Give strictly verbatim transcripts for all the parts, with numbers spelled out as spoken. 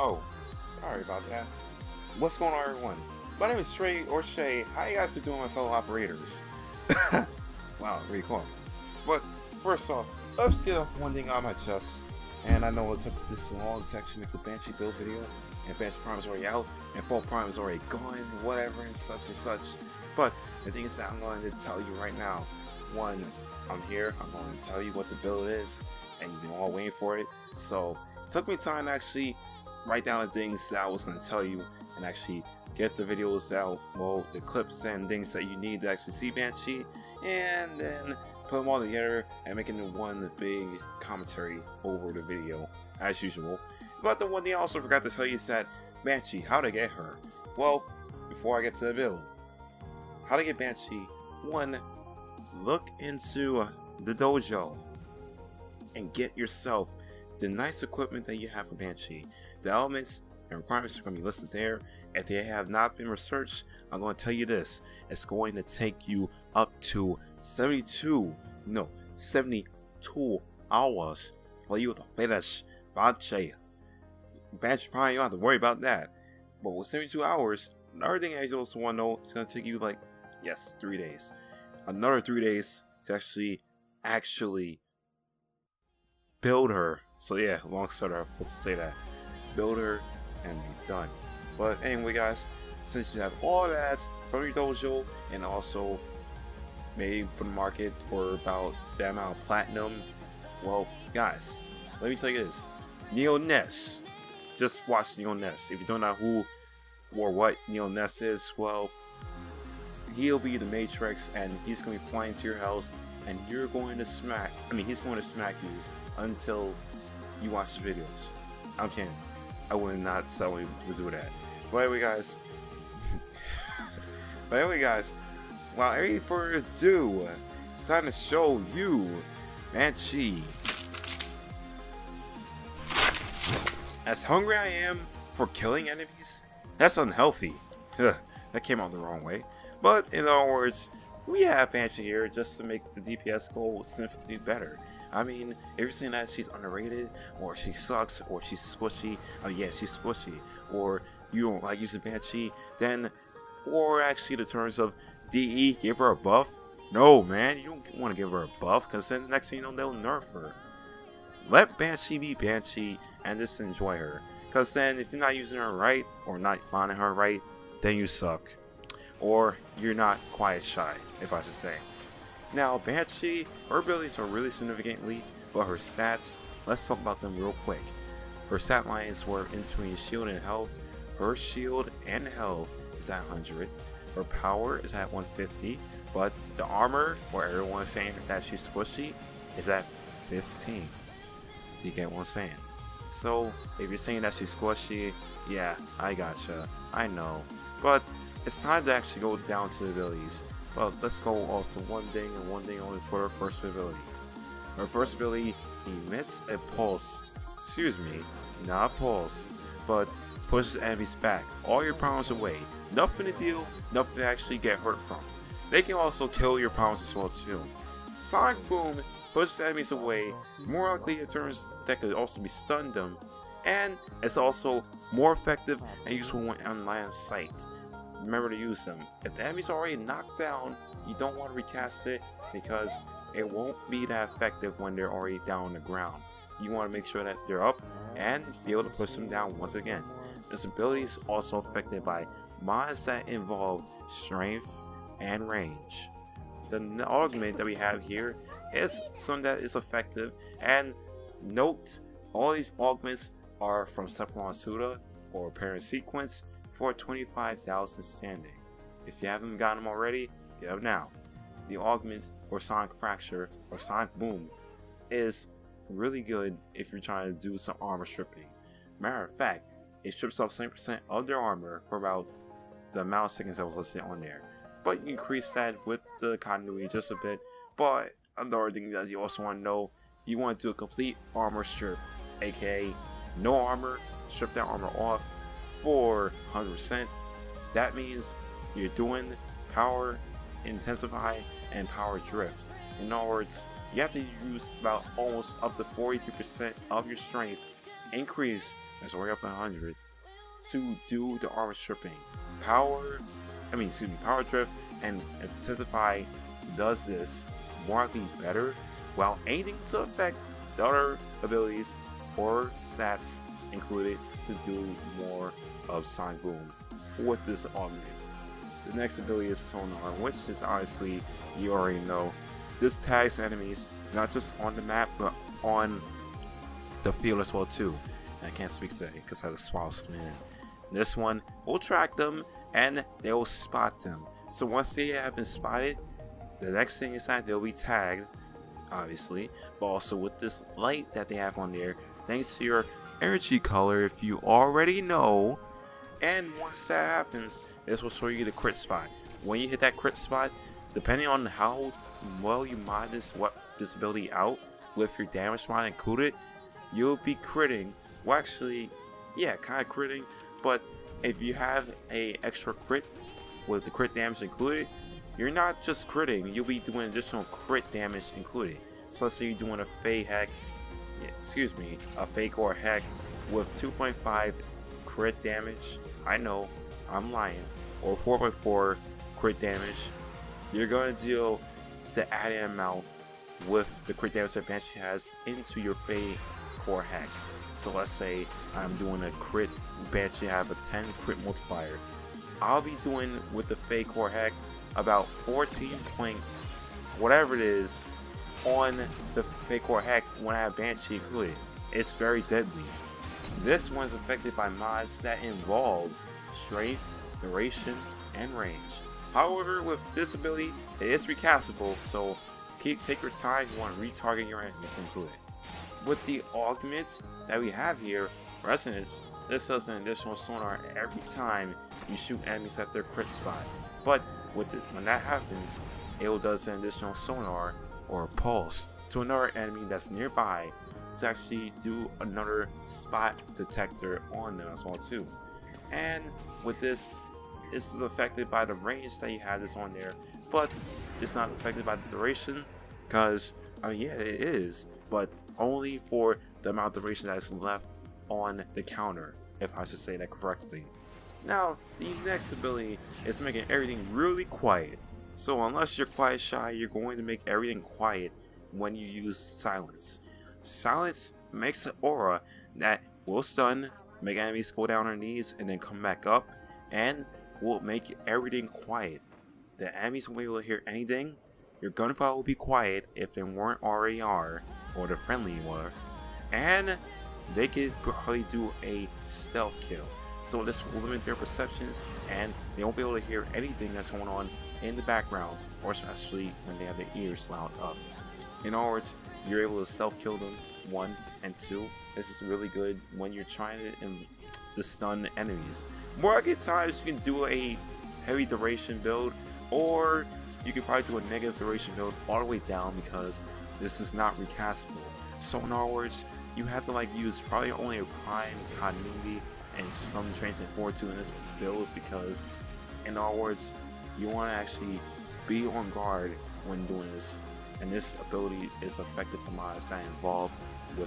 Oh, sorry about that. What's going on, everyone? My name is Trey or Shay. How you guys been doing, my fellow operators? Wow, really cool. But first off, let's get one thing on my chest. And I know it took this long to actually make the Banshee build video, and Banshee Prime is already out, and Fall Prime is already gone, whatever, and such and such. But the thing is that I'm going to tell you right now. One, I'm here. I'm going to tell you what the build is, and you've been all waiting for it. So it took me time to actually write down the things that I was going to tell you, and actually get the videos out, well, the clips and things that you need to actually see Banshee, and then put them all together and making one big commentary over the video as usual. But the one thing I also forgot to tell you is that Banshee, how to get her. Well, before I get to the build, how to get Banshee. One, look into the dojo and get yourself the nice equipment that you have for Banshee. The elements and requirements are going to be listed there. If they have not been researched, I'm going to tell you this: it's going to take you up to seventy-two, no, seventy-two hours for you to finish Banshee. Banshee Prime, you don't have to worry about that. But with seventy-two hours, another thing I also want to know, it's going to take you like, yes, three days. Another three days to actually, actually build her. So yeah, long story, let's say that. Build her and be done. But anyway, guys, since you have all that from your dojo and also made for the market for about that amount of platinum, well, guys, let me tell you this: Neo Ness. Just watch Neo Ness. If you don't know who or what Neo Ness is, well, he'll be the Matrix, and he's going to be flying to your house, and you're going to smack. I mean, he's going to smack you until you watch the videos. I'm kidding. I would not tell you to do that. But anyway, guys. but anyway, guys. Without any further ado, it's time to show you Banshee. As hungry I am for killing enemies, that's unhealthy. That came out the wrong way. But in other words, we have Banshee here just to make the D P S go significantly better. I mean, if you're saying that she's underrated, or she sucks, or she's squishy, oh yeah, she's squishy, or you don't like using Banshee, then, or actually the terms of D E, give her a buff. No, man, you don't want to give her a buff, because then next thing you know, they'll nerf her. Let Banshee be Banshee, and just enjoy her. Because then, if you're not using her right, or not finding her right, then you suck. Or you're not quiet shy, if I should say. Now, Banshee, her abilities are really significantly, but her stats, let's talk about them real quick. Her stat lines were in between shield and health. Her shield and health is at one hundred. Her power is at one fifty, but the armor, where everyone is saying that she's squishy, is at fifteen. Do you get what I'm saying? So, if you're saying that she's squishy, yeah, I gotcha. I know. But it's time to actually go down to the abilities. Well, let's go off to one thing and one thing only for her first ability. Her first ability emits a pulse. Excuse me, not a pulse, but pushes enemies back. All your problems away. Nothing to deal, nothing to actually get hurt from. They can also kill your problems as well too. Sonic Boom pushes enemies away. More likely it turns that could also be stunned them. And it's also more effective and useful when on line of sight. Remember to use them. If the enemy's already knocked down, you don't want to recast it because it won't be that effective when they're already down on the ground. You want to make sure that they're up and be able to push them down once again. This ability is also affected by mods that involve strength and range. The augment that we have here is something that is effective, and note, all these augments are from Sephiroth Suda or Parent Sequence for twenty-five thousand standing. If you haven't gotten them already, get them now. The augments for Sonic Fracture or Sonic Boom is really good if you're trying to do some armor stripping. Matter of fact, it strips off seventy percent of their armor for about the amount of seconds that was listed on there. But you can increase that with the continuity just a bit. But another thing that you also want to know, you want to do a complete armor strip, aka no armor, strip that armor off for one hundred percent. That means you're doing power intensify and power drift. In other words, you have to use about almost up to forty-three percent of your strength increase That's already up to one hundred. To do the armor stripping. Power, I mean, excuse me, Power Drift and Intensify does this markedly better while aiming to affect the other abilities or stats included to do more of Sonic Boom with this augment. The next ability is Sonar, which is honestly, you already know, this tags enemies not just on the map but on the field as well too. And I can't speak today because I had to swallow some in. This one will track them and they will spot them. So once they have been spotted, the next thing is that they'll be tagged, obviously, but also with this light that they have on there, thanks to your energy color, if you already know. And once that happens, this will show you the crit spot. When you hit that crit spot, depending on how well you mod this what this ability out with your damage mod included, you'll be critting. Well, actually, yeah, kind of critting. But if you have a extra crit with the crit damage included, you're not just critting, you'll be doing additional crit damage included. So let's say you're doing a fake hack, excuse me, a fake or hack with two point five crit damage. I know, I'm lying. Or four point four crit damage. You're going to deal the added amount with the crit damage that Banshee has into your fake core hack. So let's say I'm doing a crit, Banshee have a ten crit multiplier. I'll be doing with the fake core hack about fourteen point whatever it is on the fake core hack when I have Banshee included. It's very deadly. This one's affected by mods that involve strength, duration, and range. However, with this ability, it is recastable, so keep take your time if you want to retarget your enemies included. With the augment that we have here, Resonance, this does an additional sonar every time you shoot enemies at their crit spot. But with it, when that happens, it will does an additional sonar or pulse to another enemy that's nearby to actually do another spot detector on them as well too. And with this, this is affected by the range that you have this on there, but it's not affected by the duration because, I mean, yeah, it is, but only for the amount of duration that is left on the counter, if I should say that correctly. Now, the next ability is making everything really quiet. So unless you're quiet shy, you're going to make everything quiet when you use Silence. Silence makes an aura that will stun, make enemies go down on their knees and then come back up, and will make everything quiet. The enemies won't be able to hear anything. Your gunfire will be quiet if they weren't already are, or the friendly were, and they could probably do a stealth kill. So this will limit their perceptions and they won't be able to hear anything that's going on in the background, or especially when they have their ears loud up. In other words, you're able to stealth kill them, one, and two. This is really good when you're trying to, um, to stun enemies. More like at times you can do a heavy duration build, or you can probably do a negative duration build all the way down because this is not recastable. So in other words, you have to like use probably only a prime continuity and some transition forward to in this build, because in other words, you want to actually be on guard when doing this, and this ability is effective for mods that involve with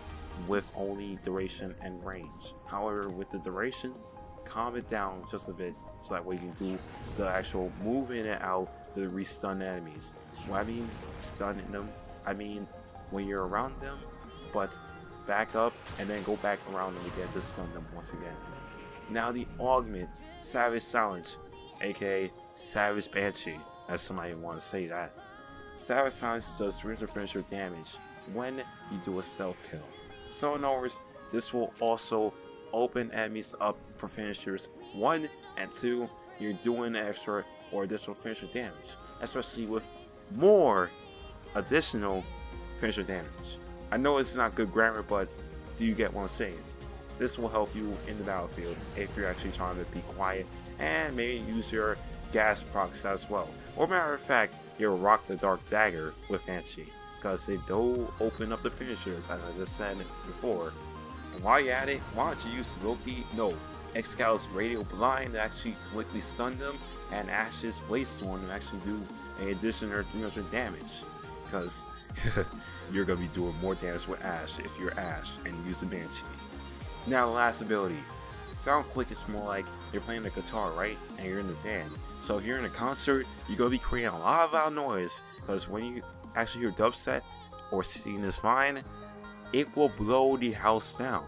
with only duration and range. However, with the duration, calm it down just a bit so that way you can do the actual move in and out to re-stun enemies. When I mean stunning them, I mean when you're around them, but back up and then go back around them again to stun them once again. Now the augment, Savage Silence, aka Savage Banshee, as somebody want to say that. Savage Silence does three hundred finisher damage when you do a stealth kill. So in other words, this will also open enemies up for finishers one and two. You're doing extra or additional finisher damage, especially with more additional finisher damage. I know it's not good grammar, but do you get what I'm saying? This will help you in the battlefield if you're actually trying to be quiet and maybe use your gas procs as well. Or matter of fact, your Rock the Dark Dagger with Banshee, because they do open up the finishers, as I just said before. And while you're at it, why don't you use Loki? No, Excalibur's Radio Blind to actually quickly stun them, and Ash's Blade Storm to actually do an additional three hundred damage, because you're gonna be doing more damage with Ash if you're Ash and you use the Banshee. Now the last ability. Sound Quick is more like you're playing the guitar, right? And you're in the band. So if you're in a concert, you're going to be creating a lot of loud noise. Because when you actually hear dubstep or singing this fine, it will blow the house down.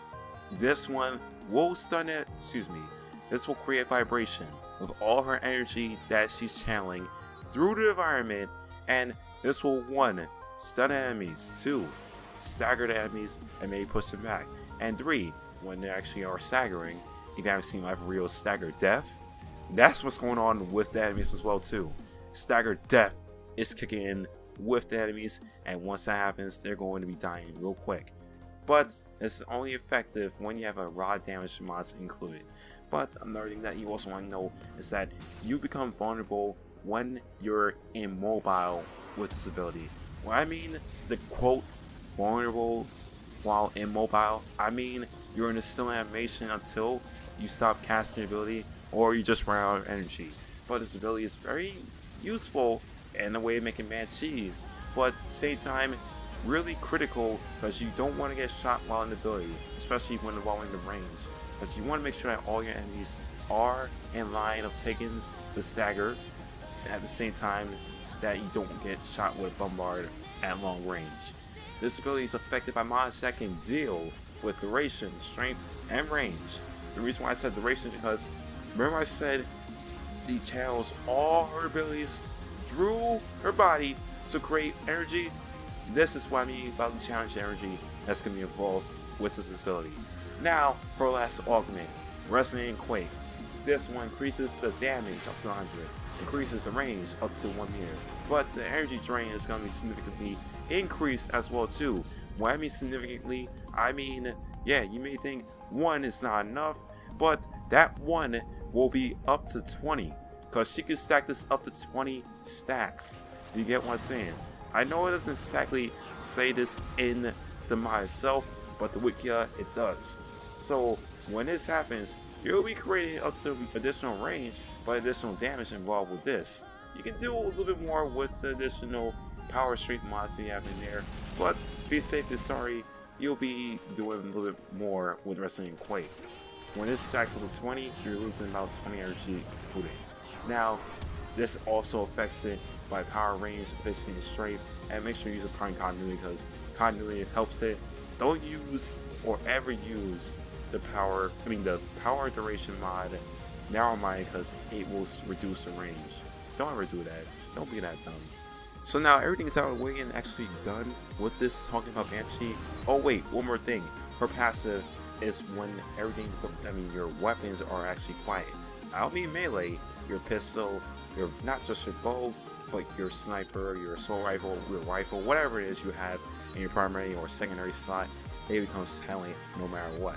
This one will stun it, excuse me, this will create vibration with all her energy that she's channeling through the environment, and this will one, stun enemies, two, stagger the enemies and maybe push them back, and three, when they actually are staggering, if you haven't seen like real stagger death, that's what's going on with the enemies as well too. Stagger death is kicking in with the enemies, and once that happens, they're going to be dying real quick. But this is only effective when you have a raw damage mods included. But another thing that you also want to know is that you become vulnerable when you're immobile with this ability. When I mean the quote vulnerable while immobile, I mean you're in a still animation until you stop casting your ability or you just run out of energy. But this ability is very useful in a way of making Banshees, but at the same time really critical because you don't want to get shot while in the ability, especially when involving the range, because you want to make sure that all your enemies are in line of taking the stagger at the same time that you don't get shot with a bombard at long range. This ability is effective by mods that can deal with duration, strength, and range. The reason why I said duration is because remember I said he channels all her abilities through her body to create energy. This is what I mean about the challenge energy that's going to be involved with this ability. Now, for last augment, Resonating Quake. This one increases the damage up to one hundred, increases the range up to one meter, but the energy drain is going to be significantly increased as well too. When I mean significantly, I mean, yeah, you may think one is not enough, but that one will be up to twenty, because she can stack this up to twenty stacks. You get what I'm saying? I know it doesn't exactly say this in the mod itself, but the Wikia it does. So when this happens, you'll be creating up to additional range, but additional damage involved with this. You can do a little bit more with the additional power streak mods you have in there, but be safe than sorry, you'll be doing a little bit more with Resonating Quake. When this stacks up to twenty, you're losing about twenty energy included. Now, this also affects it by power, range, efficiency, and strength, and make sure you use applying continuity because continuity helps it. Don't use or ever use the power, I mean the power duration mod, narrow mind, because it will reduce the range. Don't ever do that. Don't be that dumb. So now everything's out of the way and actually done with this talking about Banshee. Oh wait, one more thing. Her passive is when everything, I mean your weapons are actually quiet. I don't mean melee, your pistol, your not just your bow, but your sniper, your assault rifle, your rifle, whatever it is you have in your primary or secondary slot, they become silent no matter what.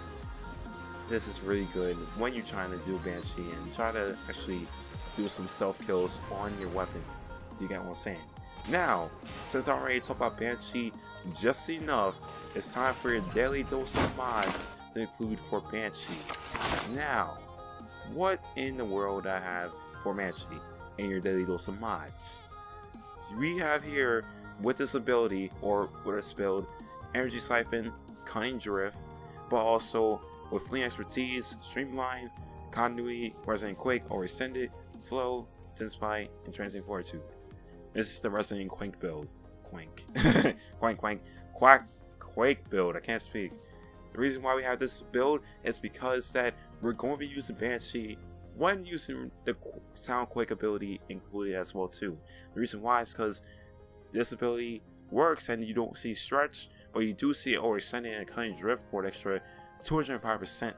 This is really good when you're trying to do Banshee and try to actually do some self kills on your weapon. You get what I'm saying? Now, since I already talked about Banshee just enough, it's time for your daily dose of mods to include for Banshee. Now, what in the world I have for Banshee in your daily dose of mods? We have here with this ability, or with this build, Energy Siphon, Cunning Drift, but also with Fleeing Expertise, Streamline, Continuity, Resonating Quake, or Extended, Flow, Intensify, and Transient Fortitude. This is the Resonating Quake build. Quank. Quank, quank. Quack. Quake build. I can't speak. The reason why we have this build is because that we're going to be using Banshee when using the Sound Quake ability included as well too. The reason why is because this ability works and you don't see stretch, but you do see or extended and Cunning Drift for an extra two hundred five percent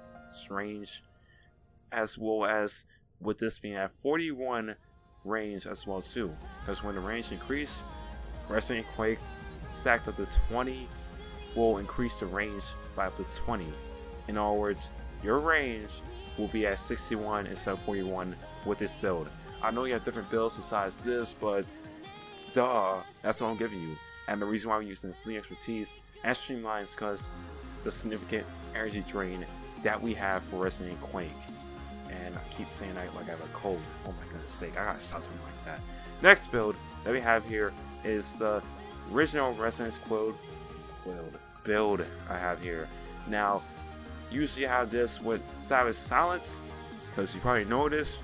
range, as well as with this being at forty-one range as well too. Because when the range increase, Resonating Quake stacked up to twenty will increase the range by up to twenty. In other words, your range will be at sixty-one instead of forty-one with this build. I know you have different builds besides this, but duh, that's what I'm giving you. And the reason why I'm using Fleeing Expertise and Streamline is because the significant energy drain that we have for Resonating Quake. And I keep saying that like I have a cold. Oh my goodness sake, I gotta stop doing like that. Next build that we have here is the original Resonance Quake build build I have here. Now, usually have this with Savage Silence, because you probably know this.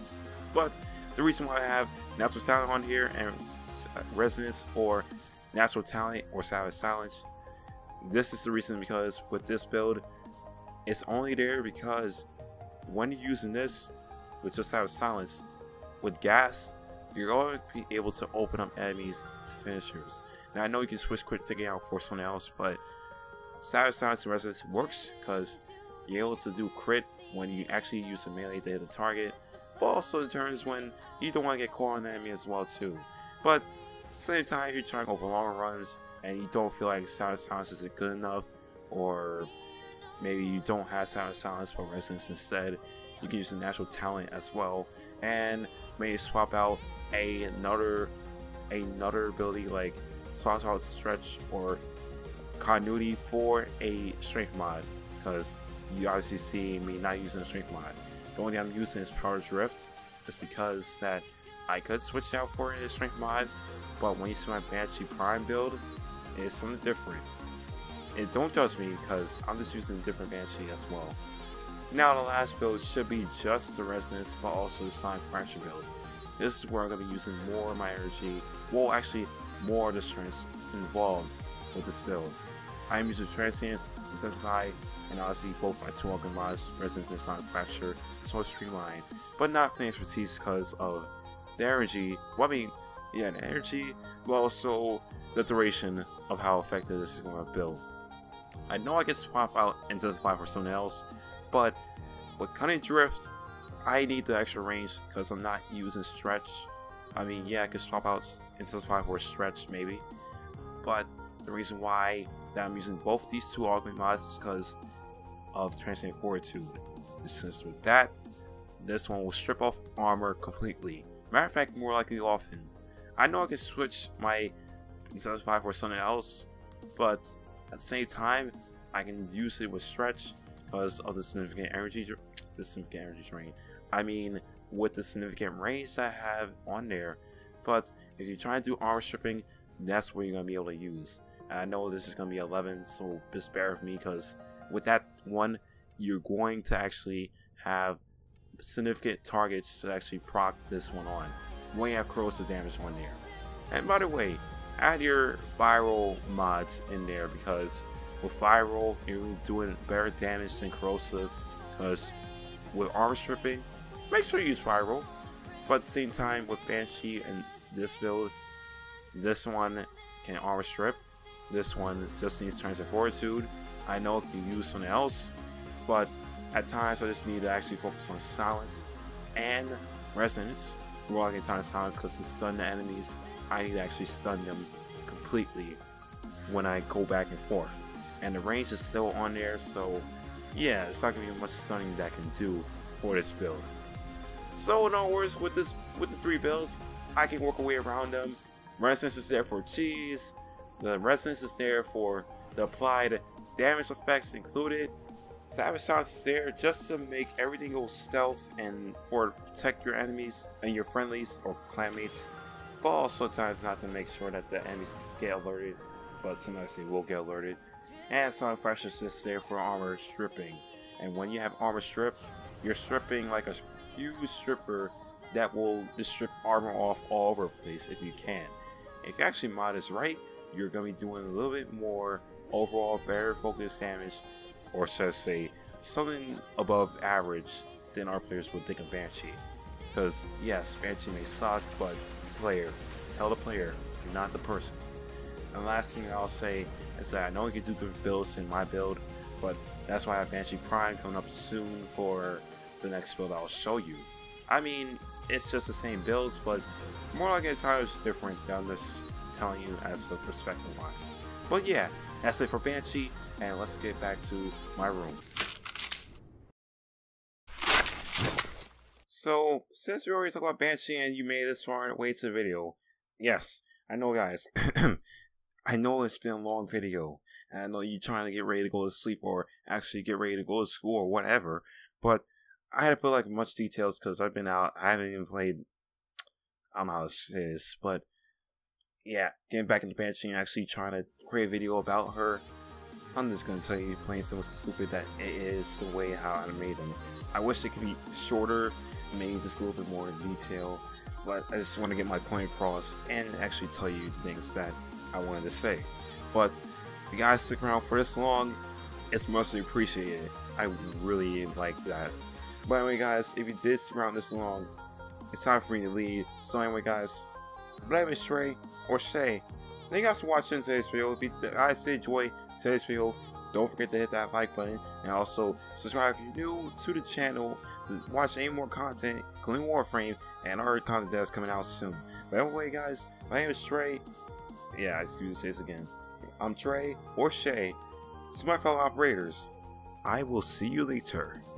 But the reason why I have Natural Talent on here and Resonance or Natural Talent or Savage Silence, this is the reason, because with this build, it's only there because when you're using this with just Savage Silence, with gas, you're going to be able to open up enemies to finishers. Now I know you can switch quick taking out for someone else, but Savage Silence and Resonance works because you're able to do crit when you actually use a melee to hit the target, but also in turns when you don't want to get caught on the enemy as well too. But at the same time, if you're trying to go for long runs and you don't feel like Savage Silence isn't good enough, or maybe you don't have Savage Silence but Resonance instead, you can use the Natural Talent as well, and maybe swap out a, another another ability like swap out Stretch or Continuity for a Strength mod, because you obviously see me not using a Strength mod. The only thing I'm using is Power Drift, just because that I could switch out for a Strength mod, but when you see my Banshee Prime build, it's something different. And don't judge me, because I'm just using a different Banshee as well. Now the last build should be just the Resonance, but also the Sonic Fracture build. This is where I'm going to be using more of my energy, well actually more of the strengths involved with this build. I am using Transient, Intensify, and obviously both my two other mods, Resonance and Sonic Fracture. It's more streamlined, but not playing expertise because of the energy. Well, I mean, yeah, the energy, but also the duration of how effective this is going to build. I know I can swap out Intensify for someone else, but with Cunning Drift, I need the extra range because I'm not using Stretch. I mean, yeah, I could swap out Intensify for Stretch maybe, but the reason why that I'm using both these two augment mods is because of Transient Fortitude. Since with that, this one will strip off armor completely. Matter of fact, more likely often. I know I can switch my Intensify for something else, but at the same time, I can use it with Stretch because of the significant energy, the significant energy drain. I mean, with the significant range that I have on there. But if you're trying to do armor stripping, that's where you're gonna be able to use. And I know this is gonna be eleven, so just bear with me, because with that one, you're going to actually have significant targets to actually proc this one on when you have corrosive damage on there. And by the way, add your viral mods in there, because with viral, you're doing better damage than corrosive. Because with armor stripping, make sure you use viral. But at the same time, with Banshee and this build, this one can armor strip. This one just needs Transient Fortitude. I know it can use something else, but at times I just need to actually focus on Silence and Resonance. More like in time Silence, because to stun the enemies, I need to actually stun them completely when I go back and forth. And the range is still on there, so yeah, it's not gonna be much stunning that I can do for this build. So in other words, with this, with the three builds, I can work a way around them. Resonance is there for cheese. The Resonance is there for the applied damage effects included. Savage Silence is there just to make everything go stealth and for protect your enemies and your friendlies or clanmates, but also sometimes not to make sure that the enemies get alerted, but sometimes they will get alerted. And Sonic Fracture is just there for armor stripping. And when you have armor strip, you're stripping like a huge stripper that will just strip armor off all over the place if you can. If you actually mod this right, you're going to be doing a little bit more overall better focus damage, or should I say something above average than our players would think of Banshee. Because yes, Banshee may suck, but player, tell the player, you're not the person. And the last thing I'll say is that I know you can do the builds in my build, but that's why I have Banshee Prime coming up soon for the next build I'll show you. I mean, it's just the same builds, but more like it's how it's different than I'm just telling you as the perspective wise. But yeah, that's it for Banshee, and let's get back to my room. So, since we already talked about Banshee and you made it this far away to the video, yes, I know guys, I know it's been a long video, and I know you're trying to get ready to go to sleep or actually get ready to go to school or whatever, but I had to put like much details because I've been out, I haven't even played, I don't know how to say this, but yeah, getting back into Banshee and actually trying to create a video about her. I'm just gonna tell you plain simple stupid that it is the way how I made them. I wish it could be shorter, maybe just a little bit more in detail, but I just want to get my point across and actually tell you the things that I wanted to say. But if you guys stick around for this long, it's mostly appreciated. I really like that. But anyway guys, if you did stick around this long, it's time for me to leave. So anyway guys, my name is Trey, or Shay. Thank you guys for watching today's video. If you guys did enjoy today's video, don't forget to hit that like button, and also subscribe if you're new to the channel to watch any more content, including Warframe and other content that's coming out soon. But anyway guys, my name is Trey. Yeah, I just use to say this again. I'm Trey, or Shay. To my fellow operators, I will see you later.